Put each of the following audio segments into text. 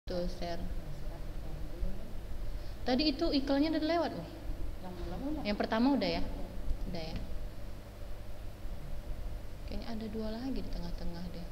Tuh share. Tadi itu iklannya udah lewat nih. Yang pertama udah ya? Udah ya. Kayaknya ada dua lagi di tengah-tengah deh.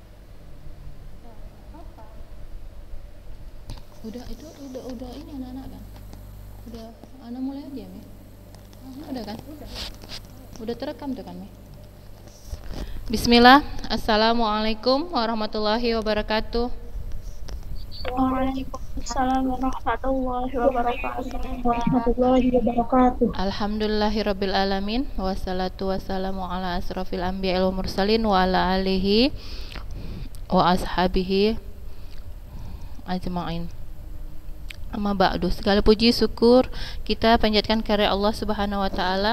Udah itu udah ini anak-anak kan? Udah anak mulai aja Mi. Udah kan? Udah terekam tuh kan Mi. Bismillah. Assalamualaikum warahmatullahi wabarakatuh. Waalaikumsalam warahmatullahi wabarakatuh. Alhamdulillahirabbil alamin wassalatu wassalamu ala asrofil anbiya'i wal mursalin wa ala alihi wa ashabihi ajma'in. Amma ba'du. Segala puji syukur kita panjatkan kepada Allah Subhanahu wa taala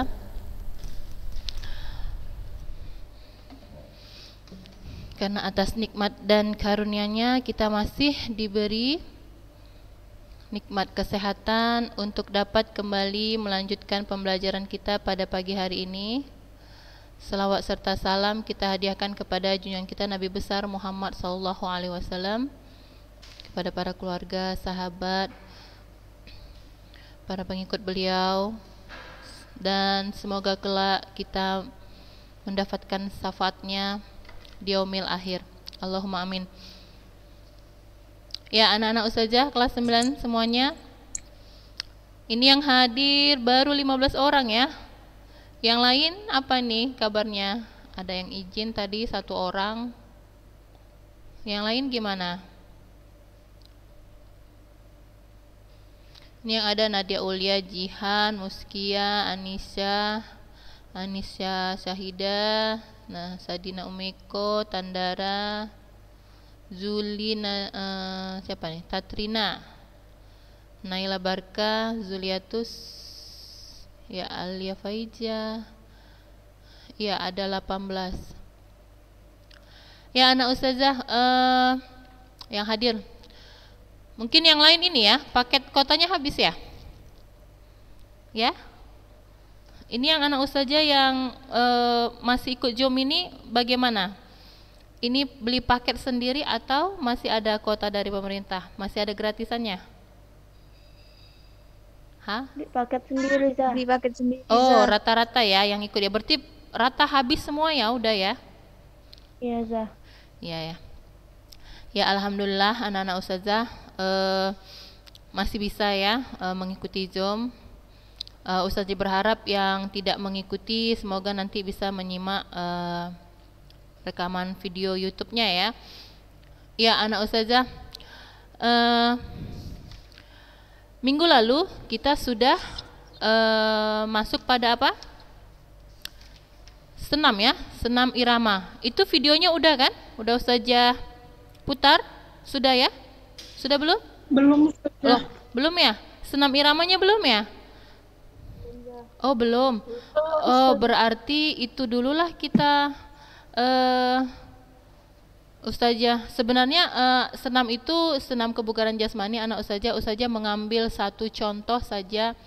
karena atas nikmat dan karunia-Nya kita masih diberi nikmat kesehatan untuk dapat kembali melanjutkan pembelajaran kita pada pagi hari ini. Selawat serta salam kita hadiahkan kepada junjungan kita Nabi besar Muhammad sallallahu alaihi wasallam, kepada para keluarga, sahabat, para pengikut beliau, dan semoga kelak kita mendapatkan syafaatnya di yaumil akhir. Allahumma amin. Ya, anak-anak ustazah kelas 9 semuanya. Ini yang hadir baru 15 orang ya. Yang lain apa nih kabarnya? Ada yang izin tadi 1 orang. Yang lain gimana? Ini yang ada Nadia Ulia, Jihan, Muskia, Anisya Syahida, nah Sadina Umiko, Tandara, Zulina, siapa nih? Tatrina, Naila Barka, Zuliatus, ya Alia Faija, ya ada 18. Ya anak ustazah yang hadir. Mungkin yang lain ini ya, paket kotanya habis ya? Ya? Ini yang anak ustazah yang masih ikut JOM ini bagaimana? Ini beli paket sendiri atau masih ada kuota dari pemerintah? Masih ada gratisannya? Hah? Di paket sendiri, Zah. Di paket sendiri. Oh, rata-rata ya yang ikut ya. Berarti rata habis semua ya, udah ya? Iya, Zah. Iya ya. Ya alhamdulillah anak-anak ustazah masih bisa ya mengikuti JOM. Ustazah berharap yang tidak mengikuti semoga nanti bisa menyimak rekaman video YouTube-nya ya. Ya anak ustazah, minggu lalu kita sudah masuk pada apa? Senam ya, senam irama. Itu videonya udah kan? Udah ustazah putar? Sudah ya? Sudah belum? Belum. Loh, belum ya? Senam iramanya belum ya? Oh belum. Oh berarti itu dululah kita ustazah. Sebenarnya senam itu senam kebugaran jasmani anak ustazah. Ustazah mengambil satu contoh saja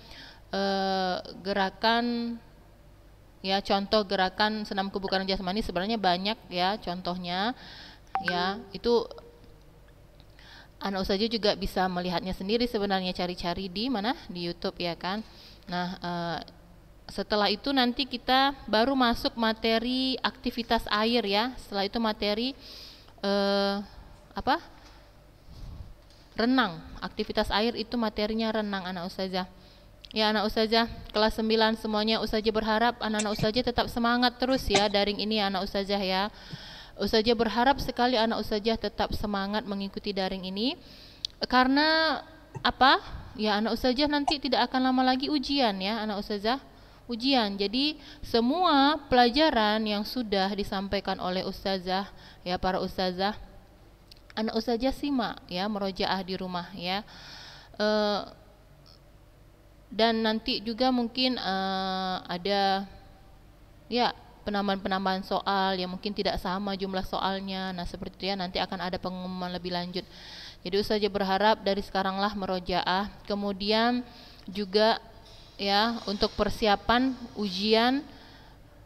gerakan ya, contoh gerakan senam kebugaran jasmani. Sebenarnya banyak ya contohnya ya. Itu anak ustazah juga bisa melihatnya sendiri sebenarnya, cari-cari di mana? Di YouTube ya kan. Nah setelah itu nanti kita baru masuk materi aktivitas air ya. Setelah itu materi apa? Renang. Aktivitas air itu materinya renang anak ustazah. Ya anak ustazah kelas 9 semuanya, ustazah berharap anak-anak ustazah tetap semangat terus ya daring ini anak ustazah ya. Ustazah berharap sekali anak ustazah tetap semangat mengikuti daring ini. Karena apa? Ya anak ustazah nanti tidak akan lama lagi ujian ya anak ustazah. Ujian. Jadi semua pelajaran yang sudah disampaikan oleh ustazah ya, para ustazah, anak ustazah simak ya, merojaah di rumah ya. Dan nanti juga mungkin ada ya penambahan-penambahan soal yang mungkin tidak sama jumlah soalnya. Nah seperti itu ya, nanti akan ada pengumuman lebih lanjut. Jadi ustazah berharap dari sekaranglah merojaah. Kemudian juga ya untuk persiapan ujian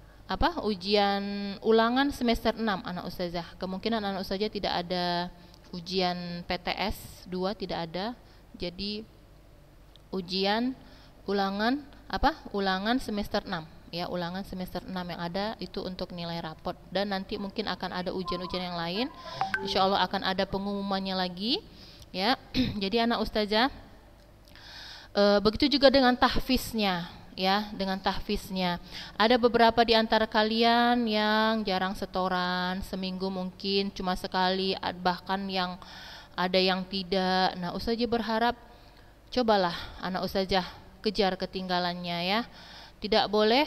apa? Ujian ulangan semester 6 anak ustazah. Kemungkinan anak ustazah tidak ada ujian PTS 2 tidak ada. Jadi ujian ulangan ulangan semester 6 ya, ulangan semester 6 yang ada itu untuk nilai raport, dan nanti mungkin akan ada ujian-ujian yang lain. Insya Allah akan ada pengumumannya lagi ya. Jadi anak ustazah, begitu juga dengan tahfiznya ya, dengan tahfiznya. Ada beberapa di antara kalian yang jarang setoran, seminggu mungkin cuma sekali, bahkan yang ada yang tidak. Nah, ustazah berharap cobalah anak ustazah kejar ketinggalannya ya. Tidak boleh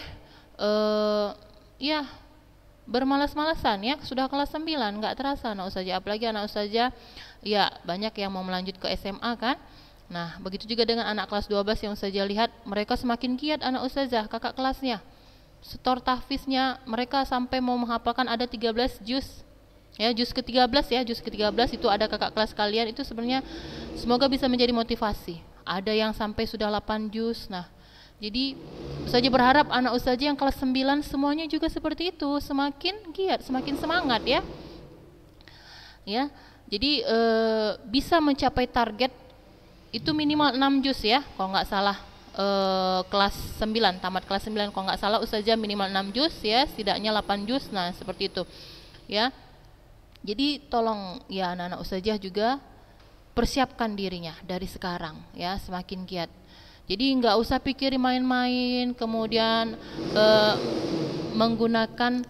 ya bermalas-malasan ya. Sudah kelas 9 nggak terasa anak ustazah, apalagi anak ustazah ya banyak yang mau melanjut ke SMA kan. Nah, begitu juga dengan anak kelas 12 yang ustazah lihat mereka semakin giat anak ustazah, kakak kelasnya. Setor tahfiznya mereka sampai mau menghafalkan ada 13 juz. Ya, juz ke-13 ya, juz ke-13 itu ada kakak kelas kalian, itu sebenarnya semoga bisa menjadi motivasi. Ada yang sampai sudah 8 juz. Nah, jadi ustazah berharap anak ustazah yang kelas 9 semuanya juga seperti itu, semakin giat, semakin semangat ya. Ya. Jadi bisa mencapai target itu minimal 6 juz ya, kalau nggak salah. Kelas 9, tamat kelas 9 kalau nggak salah ustazah minimal 6 juz ya, setidaknya 8 juz. Nah, seperti itu. Ya. Jadi tolong ya anak-anak ustazah juga persiapkan dirinya dari sekarang ya, semakin giat. Jadi nggak usah pikir main-main, kemudian menggunakan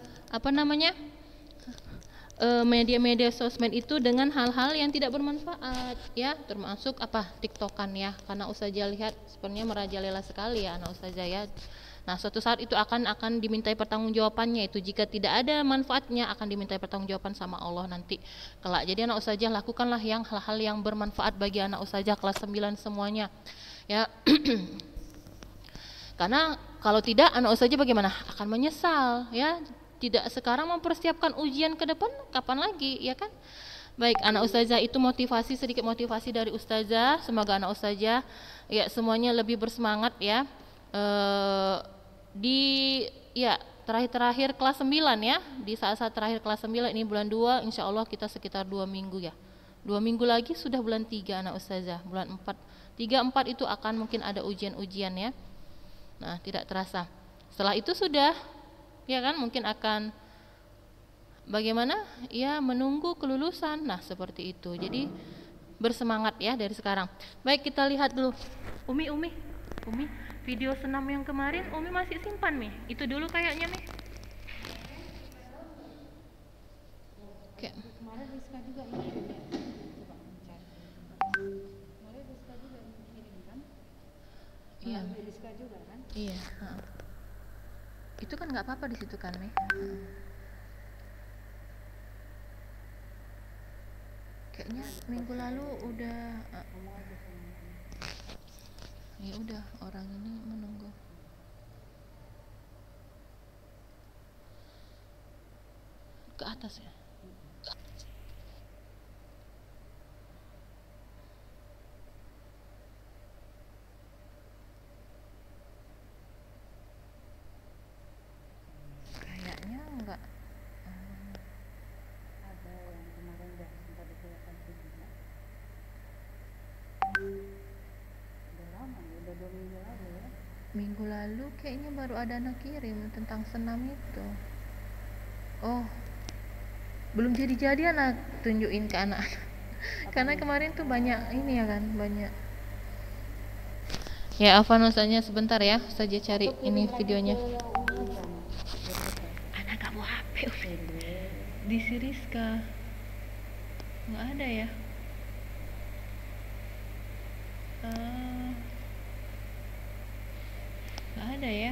media-media sosmed itu dengan hal-hal yang tidak bermanfaat ya, termasuk TikTokan ya, karena ustazah lihat sebenarnya merajalela sekali ya anak ustazah ya. Nah, suatu saat itu akan dimintai pertanggungjawabannya, itu jika tidak ada manfaatnya akan dimintai pertanggungjawaban sama Allah nanti kelak. Jadi anak ustazah lakukanlah hal-hal yang bermanfaat bagi anak ustazah kelas 9 semuanya ya. Karena kalau tidak anak ustazah bagaimana? Akan menyesal ya. Tidak sekarang mempersiapkan ujian ke depan, kapan lagi ya kan? Baik, anak ustazah, itu sedikit motivasi dari ustazah. Semoga anak ustazah ya semuanya lebih bersemangat ya. Terakhir kelas 9 ya, di saat-saat terakhir kelas 9 ini bulan 2, insya Allah kita sekitar 2 minggu ya, 2 minggu lagi sudah bulan 3 anak ustazah, bulan 4, 3-4 itu akan mungkin ada ujian-ujian ya. Nah, tidak terasa setelah itu sudah ya kan, mungkin akan bagaimana ya, menunggu kelulusan. Nah, seperti itu. Jadi bersemangat ya dari sekarang. Baik, kita lihat dulu Umi video senam yang kemarin Umi masih simpan Mi? Itu dulu kayaknya Mi. Oke. Kemarin Rizka juga ini ya. Coba mencari. Kemarin Rizka juga kirim kan? Iya. Rizka juga kan? Iya. Itu kan nggak apa-apa di situ kan Mi? Kayaknya minggu lalu udah. Ya udah, orang ini menunggu. Ke atas ya. Kayaknya enggak. Ada yang kemarin udah sempat dikelihatan juga. Udah lama, udah 2 minggu lalu ya. Minggu lalu kayaknya baru ada anak kirim tentang senam itu. Oh, belum jadi anak tunjukin ke anak-anak. Karena kemarin tuh banyak ini ya kan, banyak. Ya, Afan usahanya sebentar ya, saja cari ini videonya. Anak gak bawa HP di si Rizka. Nggak ada ya. Nggak ada ya.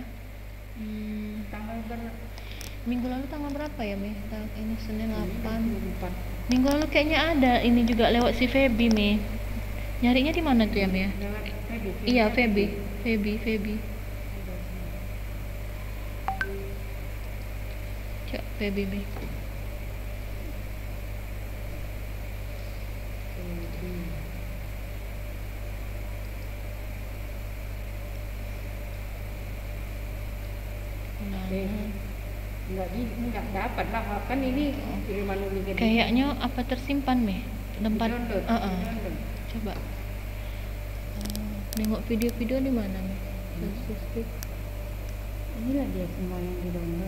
Minggu lalu tanggal berapa ya Mi? Ini Senin 8. Minggu lalu kayaknya ada ini juga lewat si Feby Mi. Nyarinya di mana tuh ya Mi ya? Iya, Feby. Cek Feby Mi. Enggak dapat lah kan ini kiriman Umi. Kayaknya apa tersimpan Mi? tempat Download. coba nengok video-video di mana nih? Inilah dia semua yang di download.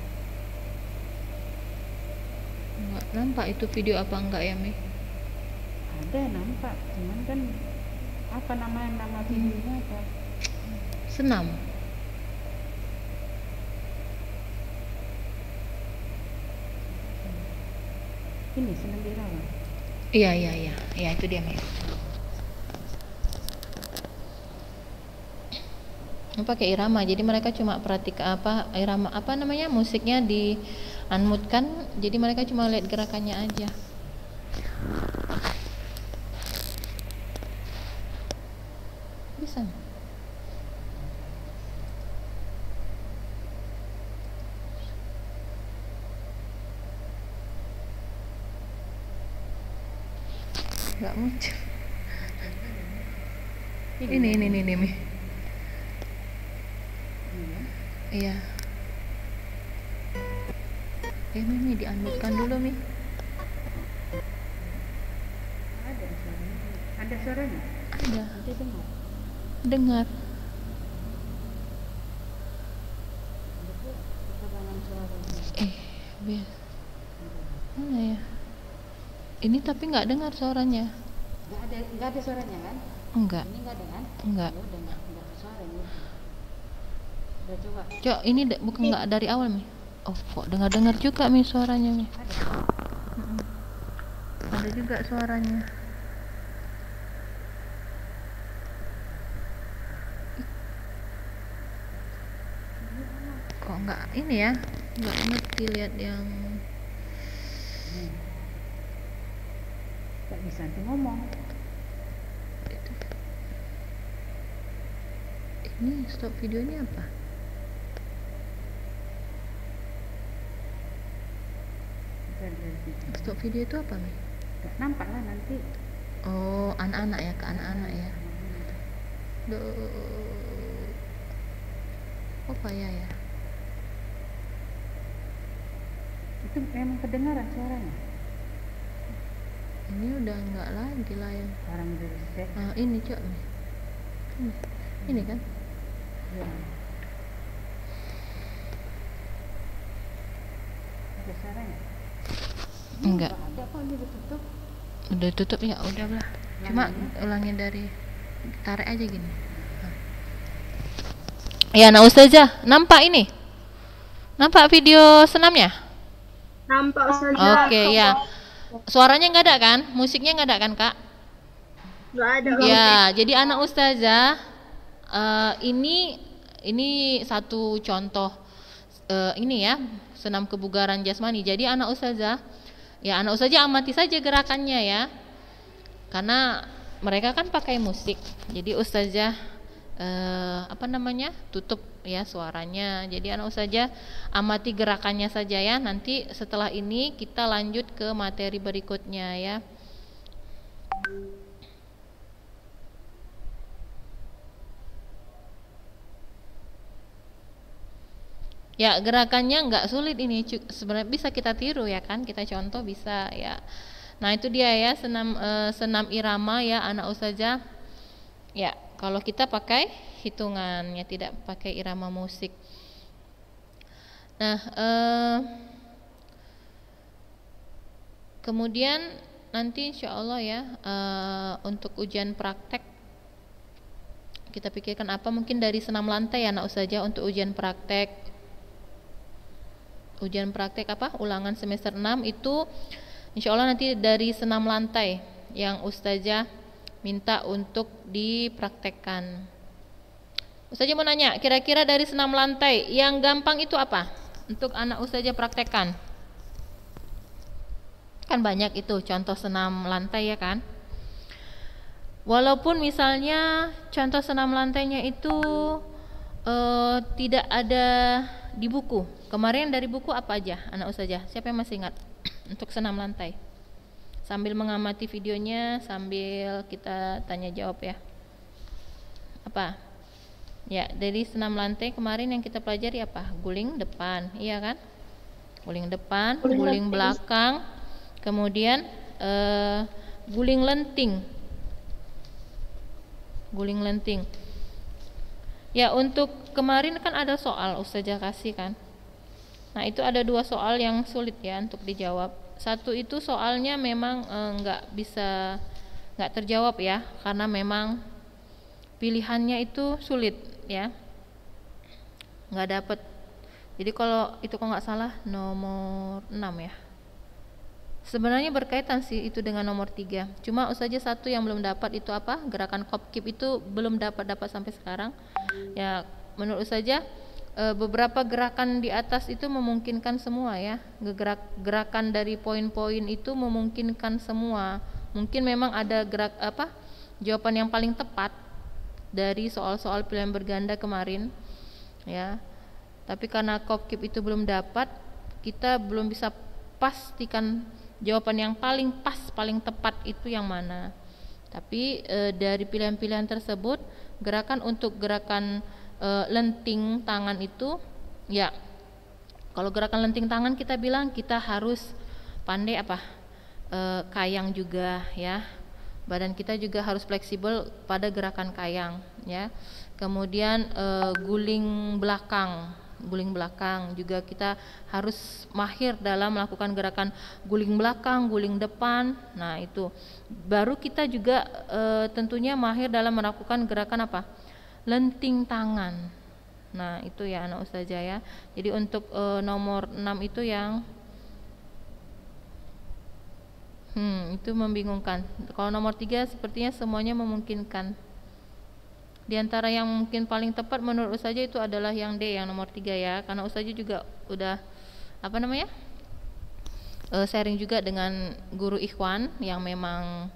Nggak nampak itu video apa enggak ya, Mi? Ada nampak, cuman kan apa nama videonya apa? Senam. Ini senam Irawan. Iya itu dia, Mi. Pakai irama, jadi mereka cuma irama apa namanya, musiknya di unmute-kan, jadi mereka cuma lihat gerakannya aja. Bisa. Nggak muncul. Ini Mi. Iya. Mi di-unmute-kan dulu, Mi. Ada suaranya. Ada suaranya? Ada. Nanti dengar. Dengar. Keterangan suaranya. Biar. Mana ya? Ini tapi nggak dengar suaranya. Nggak ada suaranya kan? Enggak. Ini nggak ada kan? Enggak. Ya udah nggak ada suaranya. Udah coba. Cok, ini bukan nggak dari awal, Mi. Oh, kok dengar-dengar juga, Mi, suaranya, Mi. Ada juga suaranya. Kok nggak ini ya? Nggak ngerti lihat yang Nggak bisa nanti ngomong. itu. Ini stop videonya apa? Stop video itu apa, Mi? Nggak nampak lah nanti. Oh, anak-anak ya, ke anak-anak ya. Duh. Oh, payah ya. Itu memang kedengaran suaranya. Ini udah nggak lagi lah ya. Orang berisik. Ini Cok, Mi. Ini kan? Ya. Ada suaranya? Enggak. Ada kok, ini ditutup. Udah tutup ya, udah lah. Cuma ulangin dari tarik aja gini. Ya, nah Ustazah, nampak ini? Nampak video senamnya? Nampak Ustazah. Oke, ya. Suaranya nggak ada kan? Musiknya nggak ada kan, Kak? Nggak ada. Ya, jadi anak Ustazah, ini satu contoh ini ya, senam kebugaran jasmani. Jadi anak Ustazah amati saja gerakannya ya. Karena mereka kan pakai musik. Jadi Ustazah tutup ya suaranya. Jadi anak Ustazah amati gerakannya saja ya. Nanti setelah ini kita lanjut ke materi berikutnya ya. Ya, gerakannya nggak sulit ini, sebenarnya bisa kita tiru ya kan, kita contoh bisa ya. Nah itu dia ya, senam irama ya anak Ustazah. Ya, kalau kita pakai hitungannya, tidak pakai irama musik. Nah, kemudian nanti insya Allah ya, untuk ujian praktek kita pikirkan apa, mungkin dari senam lantai ya anak Ustazah untuk ujian praktek. Ujian praktek ulangan semester 6 itu insya Allah nanti dari senam lantai yang Ustazah minta untuk dipraktekkan. Ustazah mau nanya, kira-kira dari senam lantai yang gampang itu apa untuk anak Ustazah praktekkan? Kan banyak itu contoh senam lantai ya kan. Walaupun misalnya contoh senam lantainya itu tidak ada di buku. Kemarin dari buku apa aja anak Ustazah? Siapa yang masih ingat untuk senam lantai? Sambil mengamati videonya, sambil kita tanya jawab ya. Apa? Ya, dari senam lantai kemarin yang kita pelajari apa? Guling depan, iya kan? Guling depan, guling belakang, kemudian guling lenting. Guling lenting. Ya, untuk kemarin kan ada soal Ustazah kasih kan. Nah, itu ada 2 soal yang sulit ya untuk dijawab. Satu itu soalnya memang nggak terjawab ya, karena memang pilihannya itu sulit ya, nggak dapet. Jadi kalau itu kalau nggak salah nomor 6 ya. Sebenarnya berkaitan sih itu dengan nomor 3. Cuma saja satu yang belum dapat itu apa? Gerakan Kopkip itu belum dapat sampai sekarang. Ya, menurut saja beberapa gerakan di atas itu memungkinkan semua ya. Gerakan dari poin-poin itu memungkinkan semua. Mungkin memang ada jawaban yang paling tepat dari soal-soal pilihan berganda kemarin ya. Tapi karena Kopkip itu belum dapat, kita belum bisa pastikan jawaban yang paling pas, paling tepat itu yang mana. Tapi dari pilihan-pilihan tersebut, untuk gerakan lenting tangan itu ya, kalau gerakan lenting tangan kita bilang kita harus pandai kayang juga ya. Badan kita juga harus fleksibel pada gerakan kayang ya. Kemudian guling belakang juga kita harus mahir dalam melakukan gerakan guling belakang, guling depan. Nah, itu baru kita juga tentunya mahir dalam melakukan gerakan lenting tangan. Nah, itu ya anak Ustazah ya. Jadi untuk nomor 6 itu yang itu membingungkan. Kalau nomor 3 sepertinya semuanya memungkinkan. Di antara yang mungkin paling tepat menurut Ustazah itu adalah yang D, yang nomor 3 ya. Karena Ustazah juga udah sharing juga dengan guru Ikhwan yang memang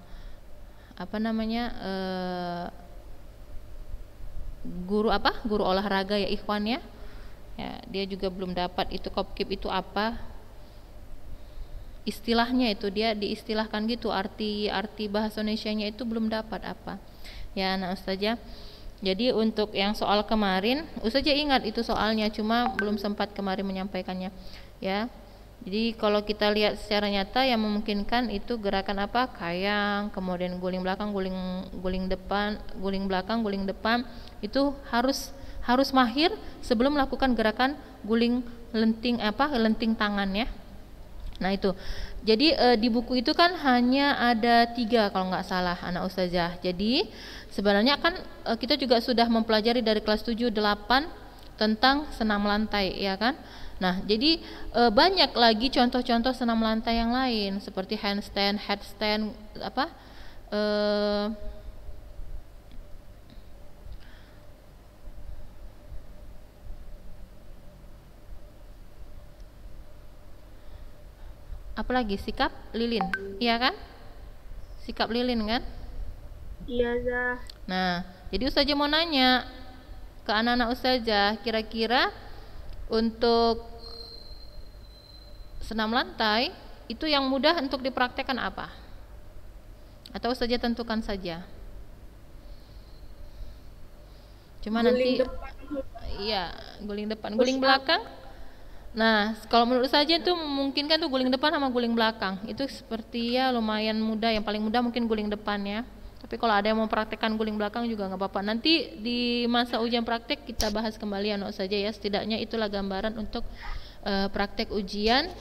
guru olahraga ya Ikhwan ya. Ya, dia juga belum dapat itu Kopkip itu apa. Istilahnya itu dia diistilahkan gitu, arti bahasa Indonesianya itu belum dapat apa. Ya, anak Ustazah. Jadi untuk yang soal kemarin, Ustazah ingat itu soalnya, cuma belum sempat kemarin menyampaikannya. Ya, jadi kalau kita lihat secara nyata yang memungkinkan itu gerakan kayang, kemudian guling belakang, guling depan, guling belakang, guling depan, itu harus mahir sebelum melakukan gerakan guling lenting tangan ya. Nah itu, jadi di buku itu kan hanya ada 3 kalau nggak salah anak Ustazah. Jadi sebenarnya kan kita juga sudah mempelajari dari kelas 7, 8 tentang senam lantai ya kan. Nah jadi banyak lagi contoh-contoh senam lantai yang lain seperti handstand, headstand, apalagi sikap lilin, iya kan? Sikap lilin kan? Iya, Zah. Nah, jadi Ustazah mau nanya ke anak-anak Ustazah, kira-kira untuk senam lantai itu yang mudah untuk dipraktekkan apa? Atau Ustazah tentukan saja? Cuma Guling nanti depan. iya, guling depan, guling belakang. Nah, kalau menurut saja itu mungkin kan tuh guling depan sama guling belakang. Itu seperti ya lumayan mudah, yang paling mudah mungkin guling depan ya. Tapi kalau ada yang mau praktekkan guling belakang juga nggak apa-apa. Nanti di masa ujian praktek kita bahas kembali anak saja ya. Setidaknya itulah gambaran untuk praktek ujian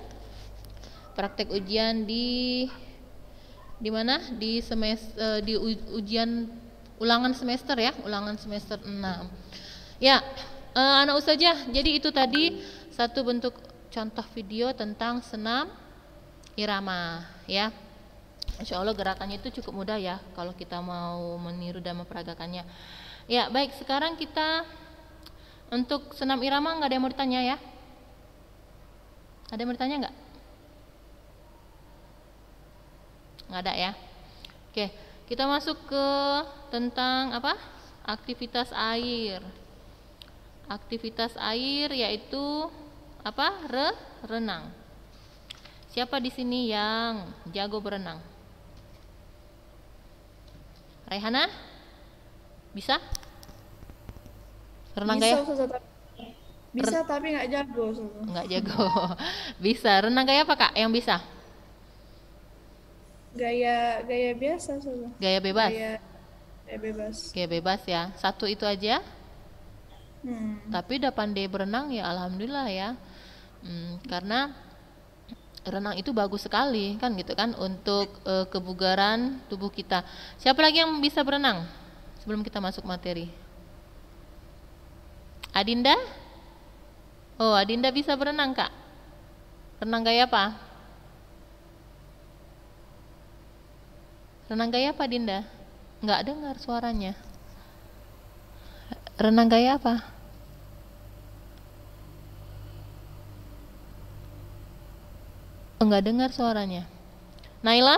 di mana di semester di ujian ulangan semester ya, ulangan semester 6. Ya, anak Ustazah, jadi itu tadi satu bentuk contoh video tentang senam irama ya. Insya Allah gerakannya itu cukup mudah ya kalau kita mau meniru dan memperagakannya. Ya baik, sekarang kita untuk senam irama nggak ada yang mau ditanya ya? Ada yang mau ditanya nggak? Nggak ada ya? Oke, kita masuk ke tentang aktivitas air. Aktivitas air yaitu renang. Siapa di sini yang jago berenang? Raihana? Bisa? Renang gaya? Bisa tapi nggak jago. Nggak jago. Bisa. Renang gaya apa Kak yang bisa? Gaya gaya biasa Ustazah. Gaya bebas. Gaya bebas. Gaya bebas ya. Satu itu aja. Hmm. Tapi udah pandai berenang ya alhamdulillah ya. Karena renang itu bagus sekali kan gitu kan untuk kebugaran tubuh kita. Siapa lagi yang bisa berenang sebelum kita masuk materi? Adinda? Oh, Adinda bisa berenang, Kak. Renang gaya apa? Renang gaya apa, Dinda? Nggak dengar suaranya. Renang gaya apa? Enggak dengar suaranya. Naila?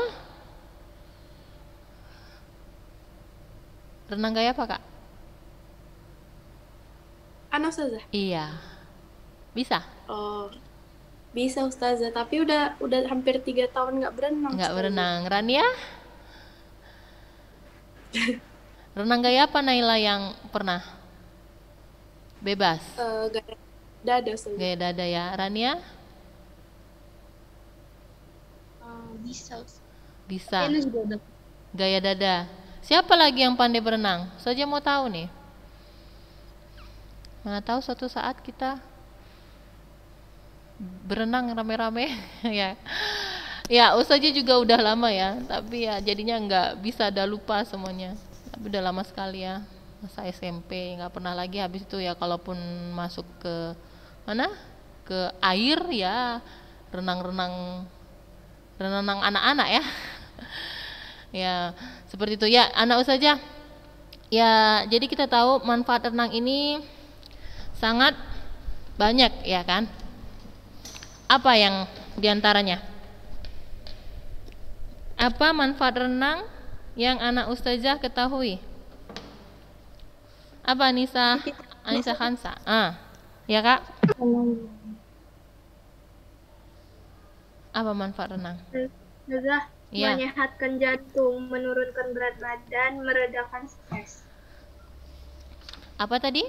Renang gaya apa, Kak? Ustazah. Iya. Bisa? Oh, bisa Ustazah, tapi udah hampir 3 tahun nggak berenang. Enggak Ustazah. berenang. Rania? Renang gaya apa Naila yang pernah? Bebas? Gaya dada Ustazah. Gaya dada ya. Rania? Bisa Ustazah. Bisa. Ini juga udah. Gaya dada. Siapa lagi yang pandai berenang? Saja mau tahu nih. Mana tahu suatu saat kita berenang rame-rame ya. Ya, Ustazah juga udah lama ya, tapi ya jadinya nggak bisa, udah lupa semuanya. Tapi udah lama sekali ya, masa SMP nggak pernah lagi. Habis itu ya kalaupun masuk ke mana, ke air ya renang anak-anak ya. Ya seperti itu ya anak Ustazah. Ya jadi kita tahu manfaat renang ini sangat banyak ya kan. Apa yang diantaranya? Apa manfaat renang yang anak Ustazah ketahui? Apa Anissa Khansa? Ya Kak? Apa manfaat renang? Ustazah, Ya. menyehatkan jantung, menurunkan berat badan, meredakan stres. Apa tadi?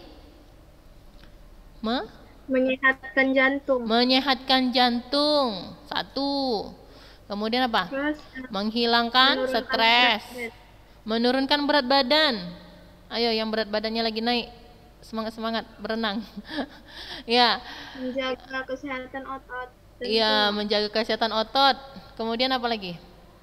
Menyehatkan jantung. Menyehatkan jantung. Satu. Kemudian apa? Terus, Menghilangkan menurunkan stres. berat Menurunkan berat badan. Ayo yang berat badannya lagi naik, semangat-semangat berenang. Ya. menjaga kesehatan otot. Iya, menjaga kesehatan otot. Kemudian apa lagi?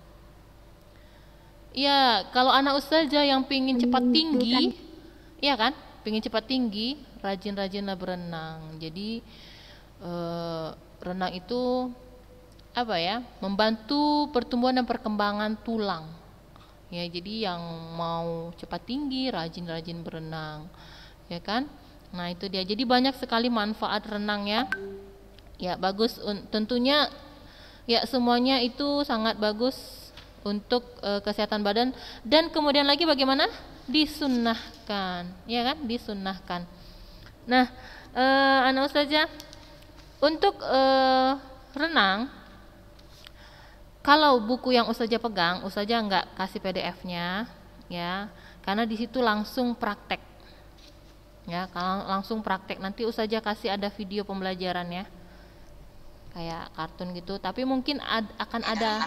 Iya, kalau anak Ustazah yang pingin cepat tinggi, iya kan? Pingin cepat tinggi, rajin-rajinlah berenang. Jadi renang itu apa ya? Membantu pertumbuhan dan perkembangan tulang. Ya, jadi yang mau cepat tinggi, rajin-rajin berenang. Ya kan? Nah, itu dia. Jadi banyak sekali manfaat renang ya. Ya, bagus tentunya ya semuanya itu sangat bagus untuk kesehatan badan, dan kemudian lagi bagaimana? Disunnahkan. Ya kan? Disunnahkan. Nah, anak Ustazah, untuk renang, kalau buku yang Ustazah pegang, Ustazah nggak kasih PDF-nya, ya, karena di situ langsung praktek, ya, kalau langsung praktek. Nanti Ustazah kasih ada video pembelajaran ya, kayak kartun gitu. Tapi mungkin akan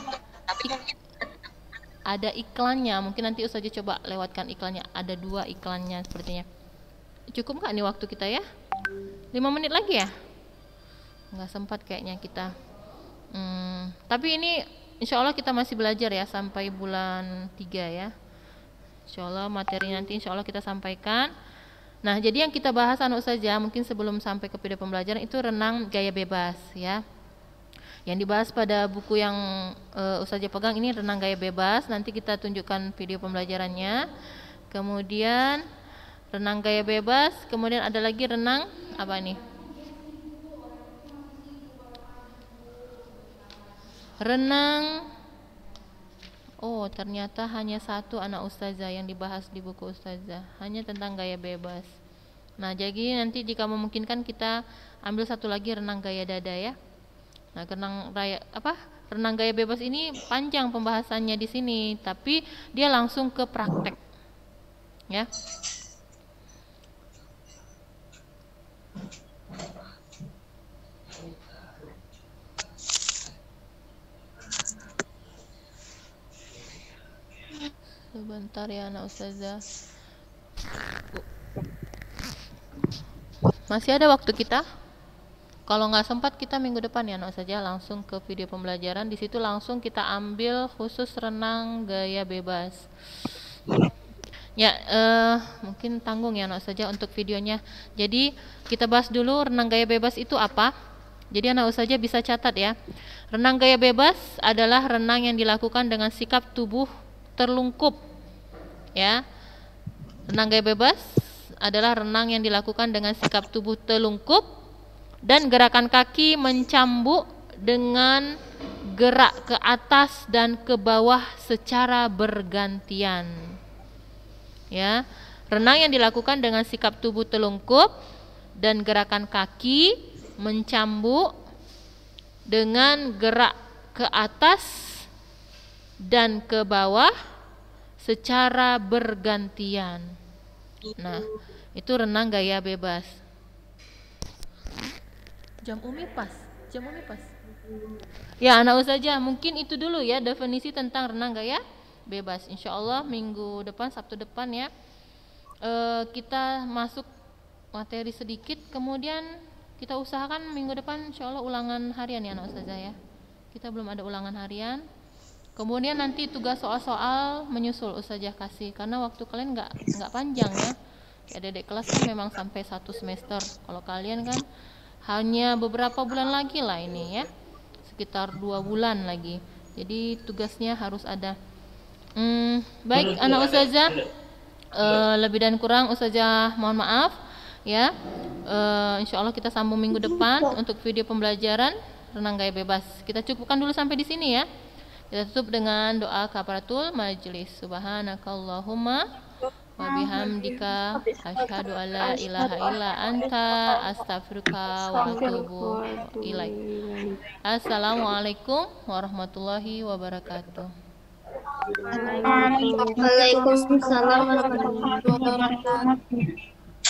ada iklannya. Mungkin nanti Ustazah coba lewatkan iklannya. Ada 2 iklannya sepertinya. Cukup nggak nih waktu kita ya? 5 menit lagi ya? Nggak sempat kayaknya kita. Tapi ini insya Allah kita masih belajar ya sampai bulan 3 ya. Insya Allah materi nanti insya Allah kita sampaikan. Nah, jadi yang kita bahas anak Ustazah mungkin sebelum sampai ke video pembelajaran itu renang gaya bebas ya. Yang dibahas pada buku yang Ustazah pegang ini renang gaya bebas. Nanti kita tunjukkan video pembelajarannya. Kemudian renang gaya bebas. Kemudian ada lagi renang apa nih? Renang. Oh, ternyata hanya satu anak Ustazah yang dibahas di buku Ustazah. Hanya tentang gaya bebas. Nah, jadi nanti jika memungkinkan kita ambil satu lagi renang gaya dada ya. Nah, renang gaya bebas ini panjang pembahasannya di sini, tapi dia langsung ke praktek. Ya. Bentar ya anak ustazah. Masih ada waktu kita? Kalau nggak sempat kita minggu depan ya anak ustazah langsung ke video pembelajaran. Di situ langsung kita ambil khusus renang gaya bebas. Ya, mungkin tanggung ya anak ustazah untuk videonya. Jadi kita bahas dulu renang gaya bebas itu apa. Jadi anak ustazah bisa catat ya. Renang gaya bebas adalah renang yang dilakukan dengan sikap tubuh terlungkup. Ya. Renang gaya bebas adalah renang yang dilakukan dengan sikap tubuh terlungkup dan gerakan kaki mencambuk dengan gerak ke atas dan ke bawah secara bergantian. Ya. Renang yang dilakukan dengan sikap tubuh terlungkup dan gerakan kaki mencambuk dengan gerak ke atas dan ke bawah secara bergantian. Nah, itu renang gaya bebas. Jam Umi pas. Ya, anak ustazah, mungkin itu dulu ya definisi tentang renang gaya bebas. Insya Allah minggu depan, Sabtu depan ya, kita masuk materi sedikit, kemudian kita usahakan minggu depan insya Allah ulangan harian ya anak ustazah ya. Kita belum ada ulangan harian. Kemudian nanti tugas soal-soal menyusul ustazah kasih, karena waktu kalian nggak panjang ya. Adik-adik kelas kan memang sampai 1 semester. Kalau kalian kan hanya beberapa bulan lagi lah ini ya, sekitar 2 bulan lagi. Jadi tugasnya harus ada. Baik anak ustazah, lebih dan kurang ustazah mohon maaf ya. Insya Allah kita sambung minggu depan untuk video pembelajaran renang gaya bebas. Kita cukupkan dulu sampai di sini ya. Kita tutup dengan doa kafaratul majelis. Subhanakallahumma wa bihamdika asyhadu alla ilaha illa anta astaghfiruka wa atubu ilaik. Assalamualaikum warahmatullahi wabarakatuh. Waalaikumsalam warahmatullahi wabarakatuh.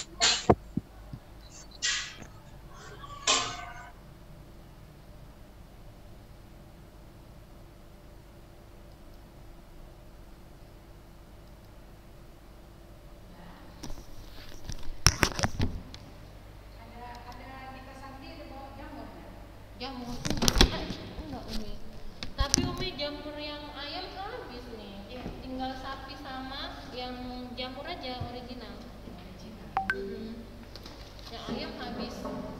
Jamur enggak Umi, tapi Umi jamur yang ayam habis nih, tinggal sapi sama yang jamur aja original. Yang ayam habis.